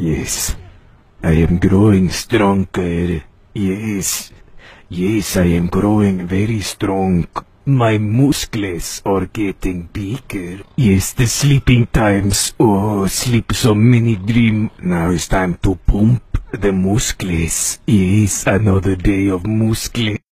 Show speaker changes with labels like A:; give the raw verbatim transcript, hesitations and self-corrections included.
A: Yes, I am growing stronger. Yes, yes, I am growing very strong. My muscles are getting bigger. Yes, the sleeping times. Oh, sleep so many dream. Now it's time to pump the muscles. Yes, another day of muscles.